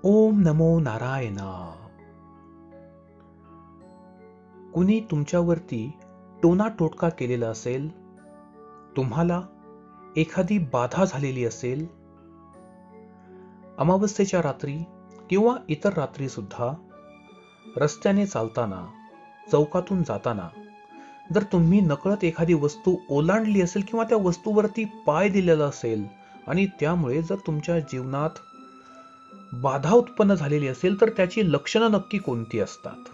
ओम नमो नारायणा. कुणी तुमच्यावरती टोना टोटका केलेला असेल, तुम्हाला एखादी बाधा झालेली असेल, अमावस्येच्या रात्री किंवा इतर रात्री सुद्धा रस्त्याने चालताना, चौकातून जाताना जर तुम्ही नकळत एखादी वस्तू ओलांडली असेल किंवा त्या वस्तूवरती पाय दिलेला असेल आणि त्यामुळे जर तुमच्या जीवनात बाधा उत्पन्न झालेली असेल, तर त्याची लक्षणं नक्की कोणती असतात?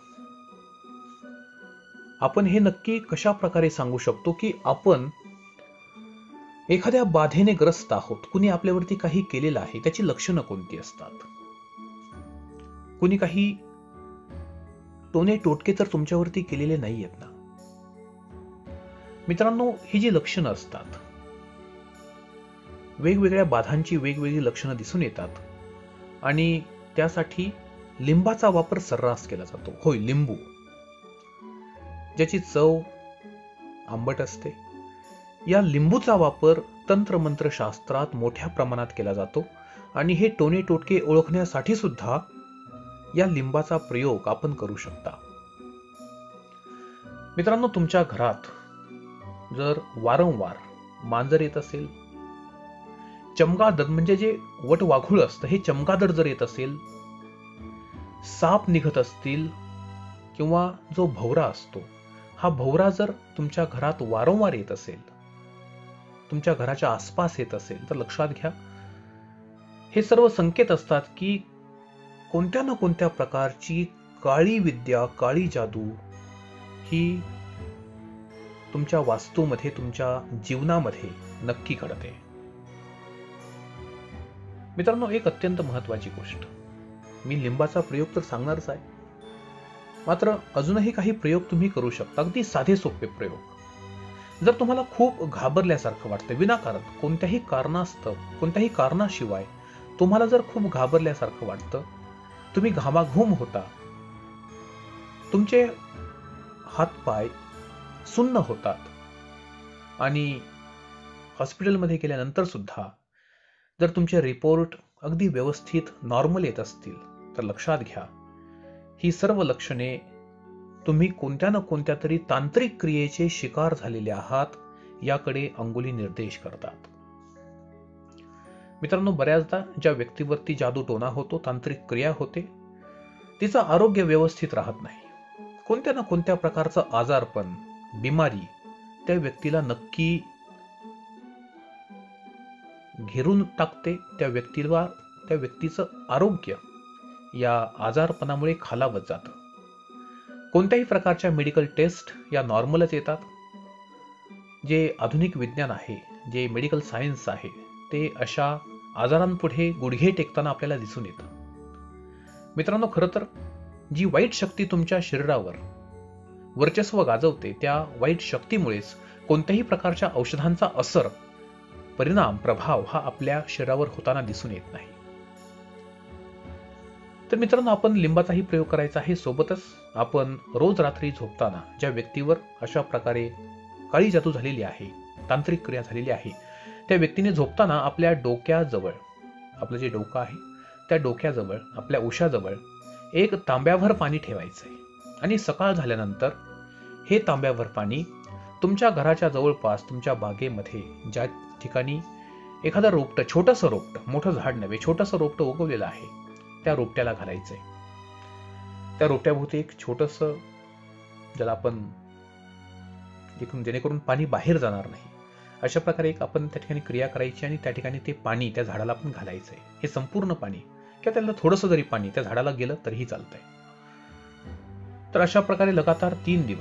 आपण हे नक्की कशा प्रकारे सांगू शकतो की आपण एखाद्या बाधेने ग्रस्त आहोत, कुणी आपल्यावरती काही केलेलं आहे, त्याची लक्षणं कोणती असतात? कुणी काही टोने टोटके तर तुमच्यावरती केलेले नाहीयेत ना? मित्रांनो, ही जी लक्षणं असतात, वेगवेगळ्या बाधांची वेगवेगळी लक्षणं दिसून येतात आणि त्यासाठी लिंबाचा वापर सर्रास केला जातो. होय, लिंबू, ज्याची चव आंबट असते, या लिंबूचा वापर तंत्रमंत्र शास्त्रात मोठ्या प्रमाणात केला जातो आणि हे टोने टोटके ओळखण्यासाठी सुद्धा या लिंबाचा प्रयोग आपण करू शकता. मित्रांनो, तुमच्या घरात जर वारंवार मांजर येत असेल, चमगादर म्हणजे जे वटवाघूळ असतं, हे चमगादर जर येत असेल, साप निघत असतील किंवा जो भवरा असतो, हा भवरा जर तुमच्या घरात वारंवार येत असेल, तुमच्या घराच्या आसपास येत असेल, तर लक्षात घ्या, हे सर्व संकेत असतात की कोणत्या ना कोणत्या प्रकारची काळी विद्या, काळी जादू ही तुमच्या वास्तूमध्ये, तुमच्या जीवनामध्ये नक्की घडते. मित्रांनो, एक अत्यंत महत्वाची गोष्ट, मी लिंबाचा प्रयोग तर सांगणारच आहे, मात्र अजूनही काही प्रयोग तुम्ही करू शकता, अगदी साधे सोपे प्रयोग. जर तुम्हाला खूप घाबरल्यासारखं वाटतं, विनाकारण कोणत्याही कारणास्तव, कोणत्याही कारणाशिवाय तुम्हाला जर खूप घाबरल्यासारखं वाटतं, तुम्ही घामाघूम होता, तुमचे हातपाय सुन्न होतात आणि हॉस्पिटलमध्ये गेल्यानंतर सुद्धा जर तुमचे रिपोर्ट अगदी व्यवस्थित नॉर्मल येत असतील, तर लक्षात घ्या, ही सर्व लक्षणे तुम्ही कोणत्या ना कोणत्या तरी तांत्रिक क्रियेचे शिकार झालेले आहात याकडे अंगुली निर्देश करतात. मित्रांनो, बऱ्याचदा ज्या व्यक्तीवरती जादू टोना होतो, तांत्रिक क्रिया होते, तिचं आरोग्य व्यवस्थित राहत नाही. कोणत्या ना कोणत्या प्रकारचं आजारपण, बिमारी त्या व्यक्तीला नक्की घेरून टाकते. त्या व्यक्तीचं आरोग्य या आजारपणामुळे खालावत जातं. कोणत्याही प्रकारच्या मेडिकल टेस्ट या नॉर्मलच येतात. जे आधुनिक विज्ञान आहे, जे मेडिकल सायन्स आहे, ते अशा आजारांपुढे गुडघे टेकताना आपल्याला दिसून येतं. मित्रांनो, खरं तर जी वाईट शक्ती तुमच्या शरीरावर वर्चस्व गाजवते, त्या वाईट शक्तीमुळेच कोणत्याही प्रकारच्या औषधांचा असर, परिणाम, प्रभाव हा आपल्या शरीरावर होताना दिसून येत नाही. तर मित्रांनो, आपण लिंबाचाही प्रयोग करायचा आहे. सोबतच आपण रोज रात्री झोपताना ज्या व्यक्तीवर अशा प्रकारे काळी जादू झालेली आहे, तांत्रिक क्रिया झालेली आहे, त्या व्यक्तीने झोपताना आपल्या डोक्याजवळ, आपलं जे डोकं आहे त्या डोक्याजवळ, आपल्या उशाजवळ एक तांब्याभर पाणी ठेवायचंय आणि सकाळ झाल्यानंतर हे तांब्याभर पाणी तुमच्या घराच्या जवळपास, तुमच्या बागेमध्ये ज्या ठिकाणी एखादं रोपटं, छोटंसं रोपटं, मोठं झाड नव्हे, छोटंसं रोपटं उगवलेलं आहे, त्या रोपट्याला घालायचंय. त्या रोपट्याभोवती एक छोटंसं, ज्याला आपण जेणेकरून पाणी बाहेर जाणार नाही, अशा प्रकारे एक आपण त्या ठिकाणी क्रिया करायची आणि त्या ठिकाणी ते पाणी त्या झाडाला आपण घालायचंय. हे संपूर्ण पाणी किंवा त्याला थोडंसं जरी पाणी त्या झाडाला गेलं तरीही चालतंय. तर अशा प्रकारे लगातार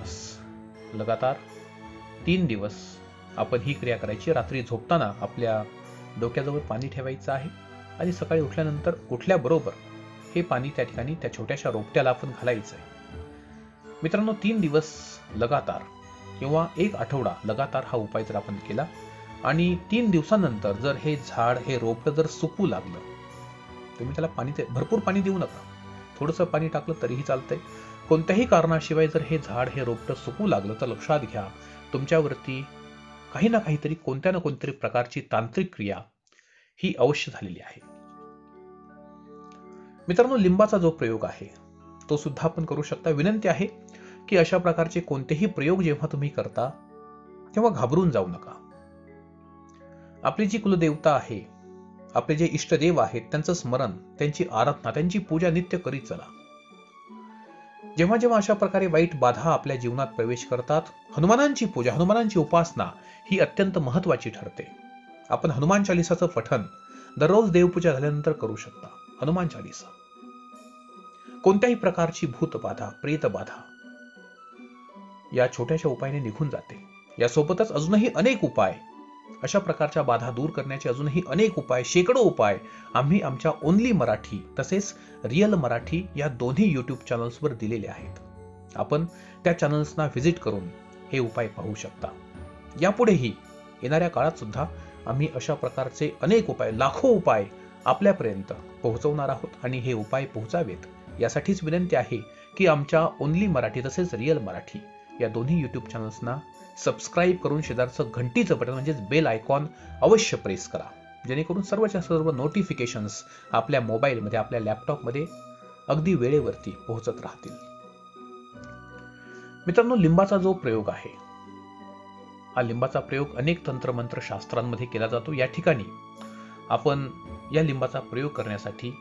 3 दिवस आपण ही क्रिया करायची. रात्री झोपताना आपल्या डोक्याजवळ पाणी ठेवायचं आहे आणि सकाळी उठल्यानंतर, उठल्याबरोबर हे पाणी त्या ठिकाणी त्या छोट्याशा रोपट्याला आपण घालायचंय. मित्रांनो, 3 दिवस लगातार किंवा 1 आठवडा लगातार हा उपाय जर आपण केला आणि 3 दिवसानंतर जर हे झाड, हे रोपटं जर सुकू लागलं, तुम्ही त्याला भरपूर पाणी देऊ नका, थोडंसं पाणी टाकलं तरीही चालतंय. कोणत्याही कारणाशिवाय जर हे झाड, हे रोपटं सुकू लागलं, तर लक्षात घ्या, तुमच्यावरती काही ना काहीतरी, कोणत्या ना कोणत्या प्रकारची तांत्रिक क्रिया ही अवश्य झालेली आहे. मित्रांनो, लिंबाचा जो प्रयोग आहे तो सुद्धा आपण करू शकता. विनंती आहे की अशा प्रकारचे कोणतेही प्रयोग जेव्हा तुम्ही करता तेव्हा घाबरून जाऊ नका. आपली जी कुलदेवता आहे, आपले जे इष्टदेव आहेत, त्यांचं स्मरण, त्यांची आराधना, त्यांची पूजा नित्य करीत चला. जेव्हा जेव्हा अशा प्रकारे वाईट बाधा आपल्या जीवनात प्रवेश करतात, हनुमानांची पूजा, हनुमानांची उपासना ही अत्यंत महत्वाची ठरते. आपण हनुमान चालिसाचं पठण दररोज देवपूजा झाल्यानंतर करू शकता. हनुमान चालिसा कोणत्याही प्रकारची भूतबाधा, प्रेतबाधा या छोट्याशा उपायाने निघून जाते. यासोबतच अजूनही अनेक उपाय, अशा प्रकारच्या बाधा दूर करण्याचे अजूनही अनेक उपाय, शेकडो उपाय आम्ही आमच्या ओनली मराठी तसेच रिअल मराठी या दोन्ही युट्यूब चॅनल्सवर दिलेले आहेत. आपण त्या चॅनल्सना व्हिजिट करून हे उपाय पाहू शकता. यापुढेही येणाऱ्या काळात सुद्धा आम्ही अशा प्रकारचे अनेक उपाय, लाखो उपाय आपल्यापर्यंत पोहोचवणार आहोत आणि हे उपाय पोहोचावेत यासाठीच विनंती आहे की आमच्या ओनली मराठी तसेच रिअल मराठी या दोन्ही युट्यूब चॅनल्सना सबस्क्राईब करून शेजारचं घंटीचं बटन म्हणजेच बेल आयकॉन अवश्य प्रेस करा, जेणेकरून सर्वच्या सर्व नोटिफिकेशन्स आपल्या मोबाईलमध्ये, आपल्या लॅपटॉपमध्ये अगदी वेळेवरती पोहोचत राहतील. मित्रांनो, लिंबाचा जो प्रयोग आहे, हा लिंबाचा प्रयोग अनेक तंत्रमंत्र शास्त्रांमध्ये केला जातो. या ठिकाणी आपण या लिंबाचा प्रयोग करण्यासाठी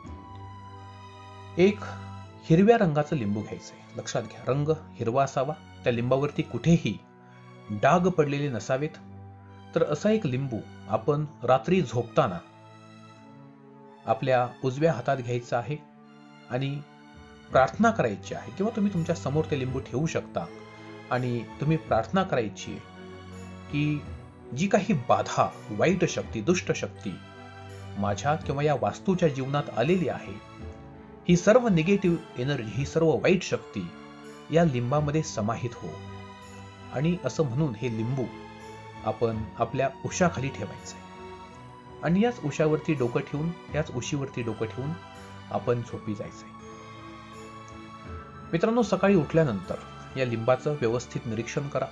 एक हिरव्या रंगाचं लिंबू घ्यायचंय. लक्षात घ्या, रंग हिरवा असावा, त्या लिंबावरती कुठेही डाग पडलेले नसावेत. तर असा एक लिंबू आपण रात्री झोपताना आपल्या उजव्या हातात घ्यायचा आहे आणि प्रार्थना करायची आहे, किंवा तुम्ही तुमच्या समोर ते लिंबू ठेवू शकता आणि तुम्ही प्रार्थना करायची की जी काही बाधा, वाईट शक्ती, दुष्ट शक्ती माझ्या किंवा या वास्तूच्या जीवनात आलेली आहे, ही सर्व निगेटिव्ह एनर्जी, ही सर्व वाईट शक्ती या लिंबामध्ये समाहित हो. आणि असं म्हणून हे लिंबू आपण आपल्या उशाखाली ठेवायचंय आणि याच उशावरती डोकं ठेवून, याच उशीवरती डोकं ठेवून आपण झोपी जायचंय. मित्रांनो, सकाळी उठल्यानंतर या लिंबाचं व्यवस्थित निरीक्षण करा.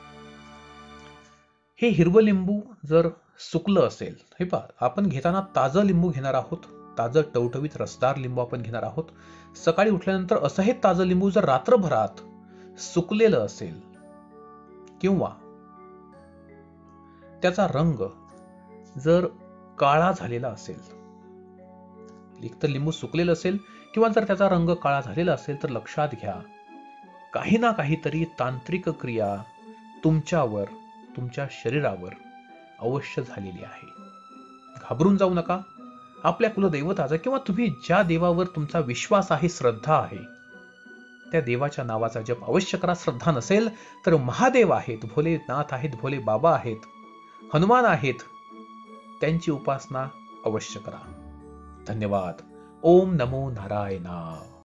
हे हिरवं लिंबू जर सुकलं असेल, हे पहा, आपण घेताना ताजं लिंबू घेणार आहोत, ताजं टवटवीत रसदार लिंबू आपण घेणार आहोत. सकाळी उठल्यानंतर असं हे ताजं लिंबू जर रात्रभरात सुकलेलं असेल किंवा त्याचा रंग जर काळा झालेला असेल, एकतर लिंबू सुकलेलं असेल किंवा जर त्याचा रंग काळा झालेला असेल, तर लक्षात घ्या, काही ना काहीतरी तांत्रिक क्रिया तुमच्यावर, तुमच्या शरीरावर अवश्य झालेली आहे. घाबरून जाऊ नका. आपल्या कुलदैवताचा किंवा तुम्ही ज्या देवावर तुमचा विश्वास आहे, श्रद्धा आहे, त्या देवाच्या नावाचा जप अवश्य करा. श्रद्धा नसेल तर महादेव आहेत, भोलेनाथ आहेत, भोले बाबा आहेत, हनुमान आहेत, त्यांची उपासना अवश्य करा. धन्यवाद. ओम नमो नारायणा.